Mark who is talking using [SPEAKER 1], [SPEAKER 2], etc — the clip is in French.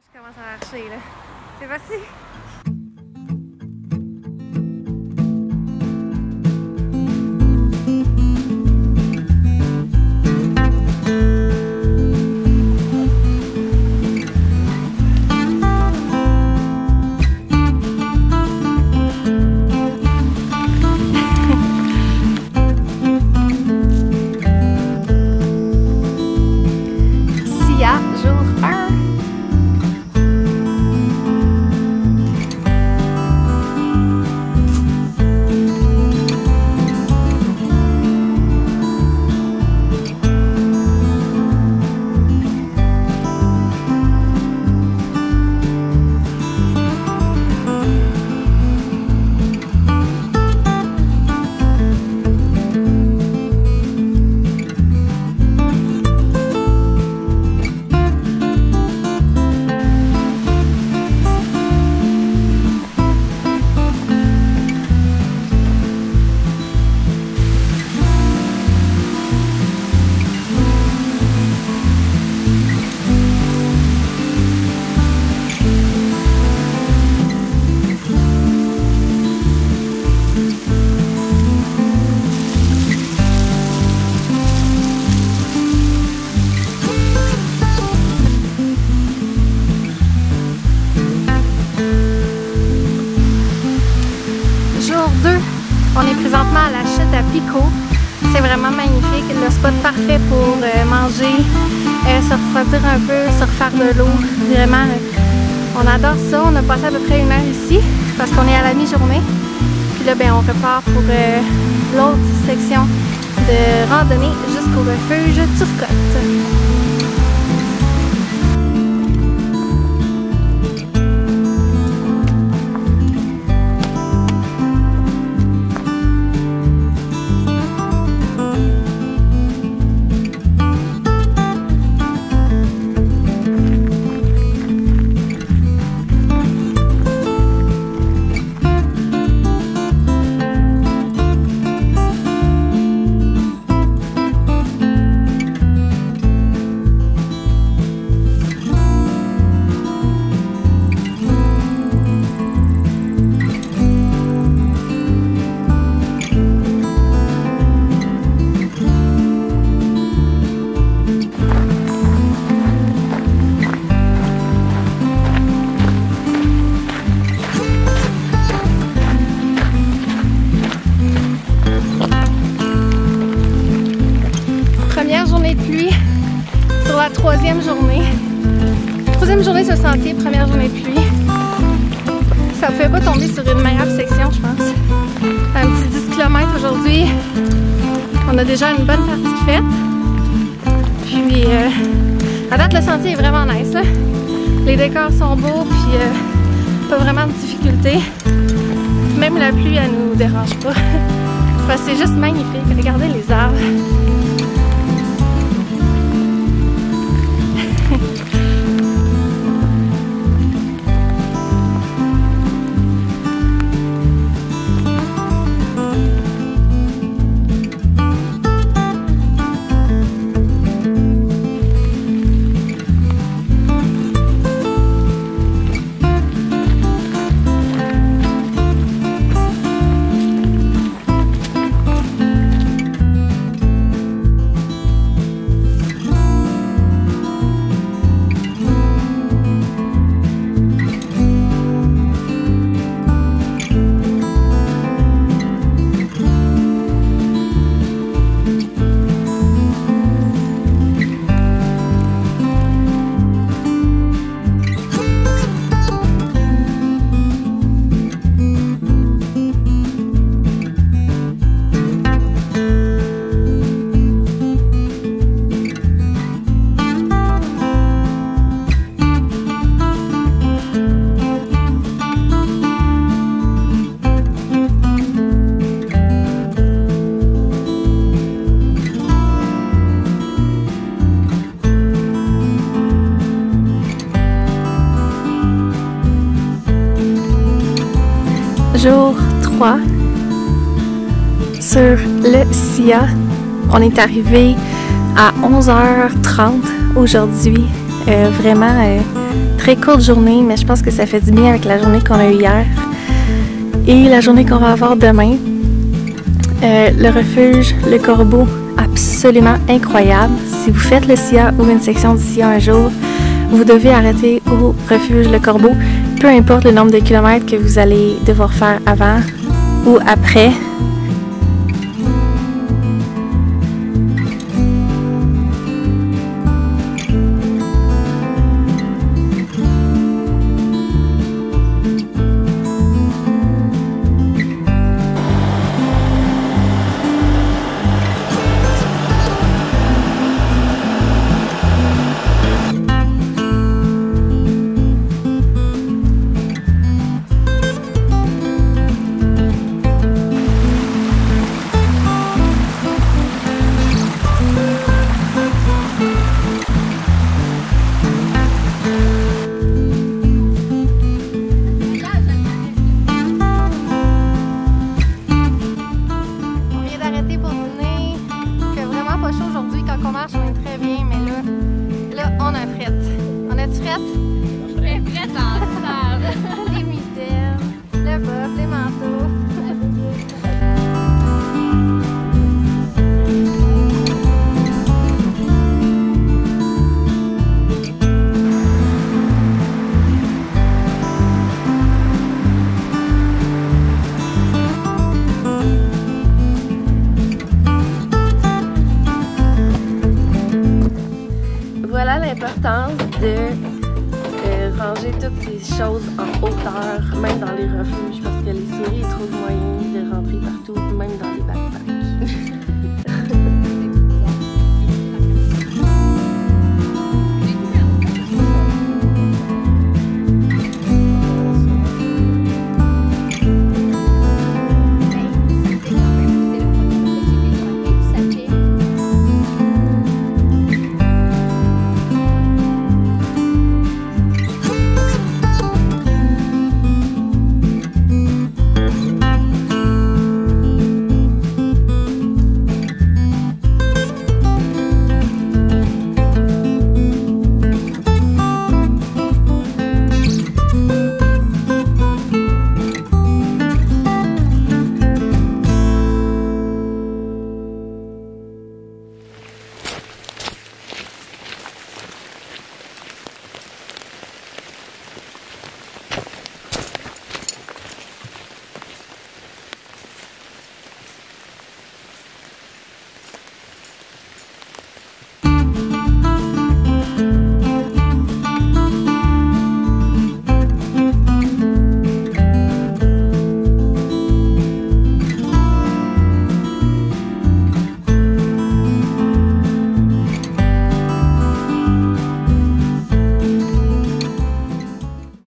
[SPEAKER 1] Je commence à marcher là. C'est parti! On est présentement à la chute à Pico. C'est vraiment magnifique, le spot parfait pour manger, se refroidir un peu, se refaire de l'eau. Vraiment, on adore ça. On a passé à peu près 1 heure ici parce qu'on est à la mi-journée. Puis là, on repart pour l'autre section de randonnée jusqu'au refuge Turcotte. La troisième journée sur le sentier, première journée de pluie. Ça ne pouvait pas tomber sur une meilleure section, je pense. Un petit 10 km aujourd'hui. On a déjà une bonne partie de faite. Puis, à date, le sentier est vraiment nice, là. Les décors sont beaux, puis pas vraiment de difficulté. Même la pluie, elle nous dérange pas. Parce que c'est juste magnifique. Regardez les arbres. Jour 3 sur le SIA. On est arrivé à 11h30 aujourd'hui. Vraiment très courte journée, mais je pense que ça fait du bien avec la journée qu'on a eue hier et la journée qu'on va avoir demain. Le refuge Le Corbeau, absolument incroyable. Si vous faites le SIA ou une section du SIA un jour, vous devez arrêter au refuge Le Corbeau, peu importe le nombre de kilomètres que vous allez devoir faire avant ou après. On a frette. On a-tu frette?
[SPEAKER 2] Je suis prête en salle.
[SPEAKER 1] Les mitaines, le bob, les manteaux. Voilà l'importance de ranger toutes ces choses en hauteur, même dans les refuges, parce que les souris trouvent moyen de rentrer partout, même dans les backpacks.